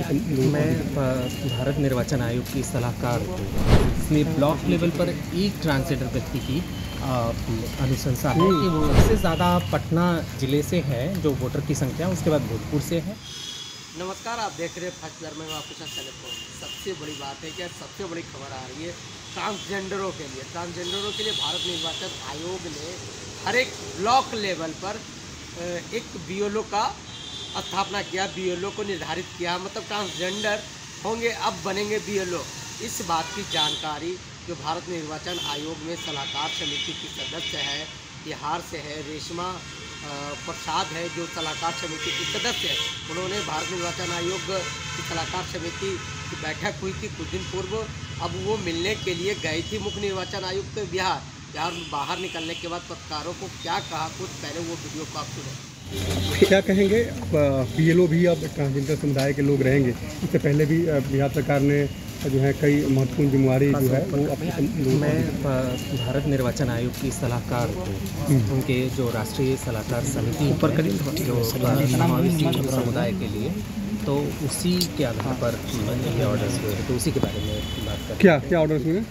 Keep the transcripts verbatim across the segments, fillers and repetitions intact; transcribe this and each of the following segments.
मैं भारत निर्वाचन आयोग की सलाहकार हूँ। इसमें ब्लॉक लेवल पर एक ट्रांसजेंडर व्यक्ति की अनुशंसा है कि वो सबसे ज़्यादा पटना ज़िले से है जो वोटर की संख्या, उसके बाद भोजपुर से है। नमस्कार, आप देख रहे हैं फर्स्ट लर में आपके साथ टेलीफोन। सबसे बड़ी बात है कि सबसे बड़ी खबर आ रही है ट्रांसजेंडरों के लिए। ट्रांसजेंडरों के लिए भारत निर्वाचन आयोग ने हर एक ब्लॉक लेवल पर एक बीएलओ का स्थापना किया, बीएलओ को निर्धारित किया। मतलब ट्रांसजेंडर होंगे अब बनेंगे बीएलओ। इस बात की जानकारी जो भारत निर्वाचन आयोग में सलाहकार समिति की सदस्य है, बिहार से है, रेशमा प्रसाद है जो सलाहकार समिति की सदस्य है। उन्होंने भारत निर्वाचन आयोग की सलाहकार समिति की बैठक हुई थी कुछ दिन पूर्व। अब वो मिलने के लिए गई थी मुख्य निर्वाचन आयुक्त बिहार। बिहार में बाहर निकलने के बाद पत्रकारों को क्या कहा, कुछ पहले वो वीडियो को आप सुने। क्या कहेंगे, बीएलओ भी अब ट्रांसजेंडर समुदाय के लोग रहेंगे? इससे पहले भी बिहार सरकार ने जो है कई महत्वपूर्ण जिम्मेवारी जो है वो अपने। मैं भारत निर्वाचन आयोग की सलाहकार हूँ। उनके जो राष्ट्रीय सलाहकार समिति ऊपर जो समावेशी समुदाय के लिए, तो उसी के आधार पर ये ऑर्डर्स हुए, तो उसी के बारे में बात कर। क्या क्या ऑर्डर्स हुए?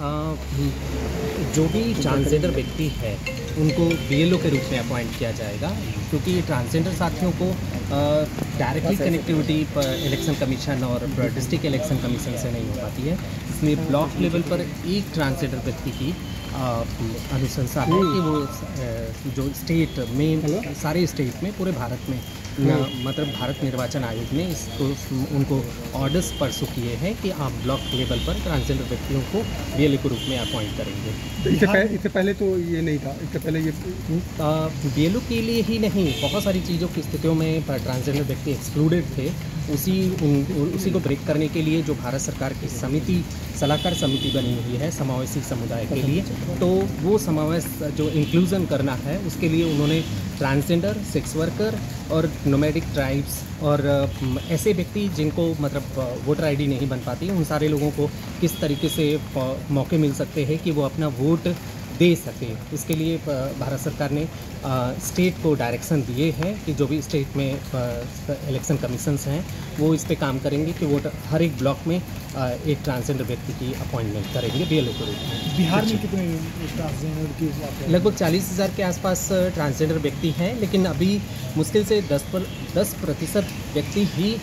जो भी ट्रांसजेंडर व्यक्ति है उनको बीएलओ के रूप में अपॉइंट किया जाएगा, क्योंकि ट्रांसजेंडर साथियों को डायरेक्टली कनेक्टिविटी इलेक्शन कमीशन और डिस्ट्रिक्ट इलेक्शन कमीशन से नहीं हो पाती है। इसमें ब्लॉक लेवल पर एक ट्रांसजेंडर व्यक्ति की अनुशंसा है कि वो जो स्टेट में, सारे स्टेट में, पूरे भारत में, मतलब भारत निर्वाचन आयोग ने इसको उनको ऑर्डर्स परसू किए हैं कि आप ब्लॉक लेवल पर ट्रांसजेंडर व्यक्तियों को बीएलओ के रूप में अपॉइंट करेंगे। तो इससे पहले इससे पहले तो ये नहीं था। इससे पहले ये बीएलओ के लिए ही नहीं, बहुत सारी चीज़ों की स्थितियों में ट्रांसजेंडर व्यक्ति एक्सक्लूडेड थे। उसी उन, उसी को ब्रेक करने के लिए जो भारत सरकार की समिति, सलाहकार समिति बनी हुई है समावेशी समुदाय के लिए, तो वो समावेश जो इंक्लूजन करना है उसके लिए उन्होंने ट्रांसजेंडर, सेक्स वर्कर और नोमैडिक ट्राइब्स और ऐसे व्यक्ति जिनको मतलब वोटर आईडी नहीं बन पाती, उन सारे लोगों को किस तरीके से मौके मिल सकते हैं कि वो अपना वोट दे सके। इसके लिए भारत सरकार ने स्टेट को डायरेक्शन दिए हैं कि जो भी स्टेट में इलेक्शन कमीशंस हैं वो इस पे काम करेंगे कि वो हर एक ब्लॉक में एक ट्रांसजेंडर व्यक्ति की अपॉइंटमेंट करेंगे बीएलओ के रूप में। बिहार में कितने ट्रांसजेंडर की? लगभग चालीस हज़ार के आसपास ट्रांसजेंडर व्यक्ति हैं, लेकिन अभी मुश्किल से दस पर दस प्रतिशत व्यक्ति ही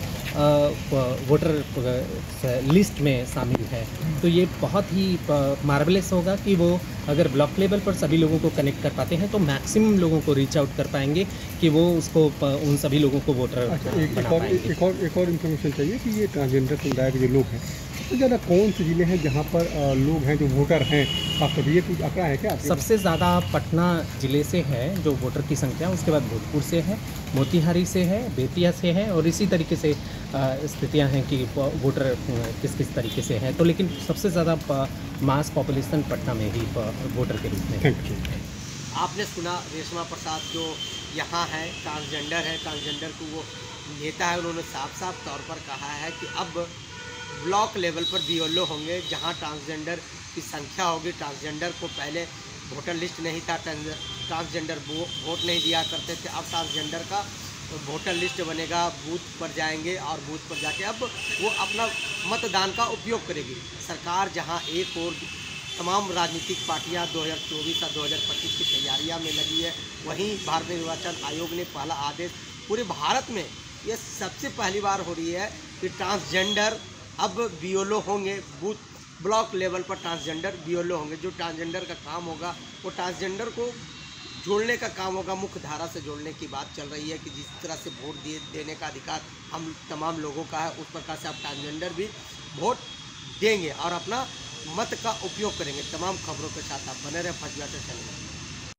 वोटर लिस्ट में शामिल है। तो ये बहुत ही मार्वलेस होगा कि वो अगर ब्लॉक लेवल पर सभी लोगों को कनेक्ट कर पाते हैं तो मैक्सिमम लोगों को रीच आउट कर पाएंगे कि वो उसको, उन सभी लोगों को वोटर अच्छा, एक, बना एक और पाएंगे। एक और एक और इन्फॉर्मेशन चाहिए कि ये ट्रांसजेंडर समुदाय के जो लोग हैं, सबसे ज़्यादा कौन से ज़िले हैं जहाँ पर लोग हैं जो वोटर हैं? आपका भी ये कुछ आंकड़ा है क्या? सबसे ज़्यादा पटना ज़िले से है जो वोटर की संख्या, उसके बाद भोजपुर से है, मोतिहारी से है, बेतिया से है, और इसी तरीके से स्थितियां हैं कि वोटर किस किस तरीके से हैं। तो लेकिन सबसे ज़्यादा मास पॉपुलेशन पटना में ही वोटर के रूप में। आपने सुना रेशमा प्रसाद जो यहाँ है, ट्रांसजेंडर है, ट्रांसजेंडर को वो नेता है। उन्होंने साफ साफ तौर पर कहा है कि अब ब्लॉक लेवल पर बीएलओ होंगे जहाँ ट्रांसजेंडर की संख्या होगी। ट्रांसजेंडर को पहले वोटर लिस्ट नहीं था, ट्रांसजेंडर वो वोट नहीं दिया करते थे। अब ट्रांसजेंडर का वोटर लिस्ट बनेगा, बूथ पर जाएंगे और बूथ पर जाके अब वो अपना मतदान का उपयोग करेगी। सरकार जहां एक और तमाम राजनीतिक पार्टियां दो हज़ार चौबीस और दो हज़ार पच्चीस की तैयारियां में लगी है, वहीं भारत निर्वाचन आयोग ने पहला आदेश पूरे भारत में, ये सबसे पहली बार हो रही है कि ट्रांसजेंडर अब बीएलओ होंगे। बूथ ब्लॉक लेवल पर ट्रांसजेंडर बीएलओ होंगे। जो ट्रांसजेंडर का काम होगा वो ट्रांसजेंडर को जोड़ने का काम होगा, मुख्य धारा से जोड़ने की बात चल रही है कि जिस तरह से वोट दिए देने का अधिकार हम तमाम लोगों का है, उस प्रकार से अब ट्रांसजेंडर भी वोट देंगे और अपना मत का उपयोग करेंगे। तमाम खबरों के साथ आप बने रहे फर्स्ट लर चैनल।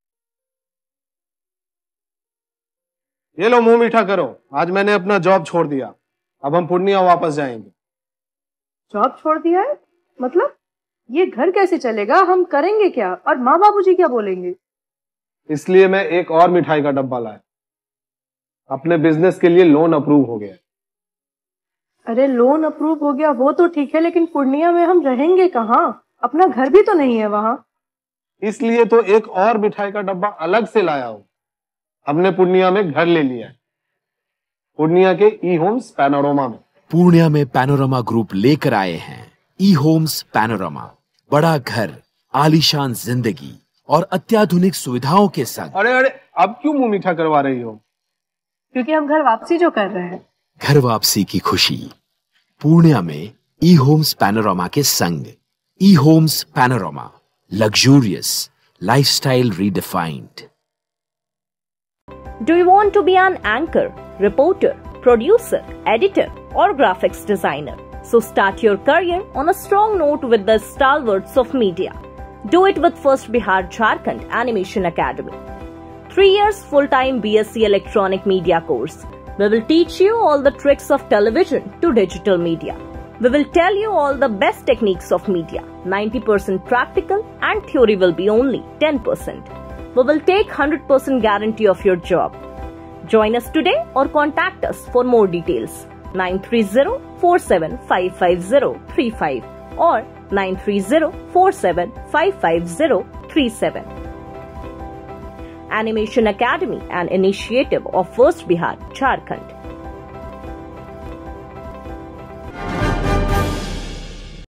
ये लो मुंह मीठा करो, आज मैंने अपना जॉब छोड़ दिया, अब हम पूर्णिया वापस जाएंगे। जॉब छोड़ दिया है? मतलब ये घर कैसे चलेगा? हम करेंगे क्या? और माँ बाबूजी क्या बोलेंगे? इसलिए मैं एक और मिठाई का डब्बा लाया। अपने बिजनेस के लिए लोन अप्रूव हो गया। अरे लोन अप्रूव हो गया वो तो ठीक है, लेकिन पूर्णिया में हम रहेंगे कहाँ? अपना घर भी तो नहीं है वहाँ। इसलिए तो एक और मिठाई का डब्बा अलग से लाया हूं। हमने पूर्णिया में घर ले लिया है, पूर्णिया के ई होम्स पैनोरमा में। पूर्णिया में पैनोरमा ग्रुप लेकर आए हैं ई होम्स पैनोरमा। बड़ा घर, आलीशान जिंदगी और अत्याधुनिक सुविधाओं के संग। अरे अरे अब क्यों मुंह मीठा करवा रही हो? क्योंकि हम घर वापसी जो कर रहे हैं। घर वापसी की खुशी पूर्णिया में ई होम्स पैनोरमा के संग। E Homes Panorama, luxurious lifestyle redefined. Do you want to be an anchor, reporter, producer, editor, or graphics designer? So start your career on a strong note with the stalwarts of media. Do it with First Bihar Jharkhand Animation Academy. Three years full-time B S c Electronic Media course. We will teach you all the tricks of television to digital media. We will tell you all the best techniques of media. ninety percent practical and theory will be only ten percent. We will take one hundred percent guarantee of your job. Join us today or contact us for more details. nine three zero, four seven five five zero three five or nine three zero, four seven five five zero three seven. Animation Academy, an initiative of First Bihar Jharkhand.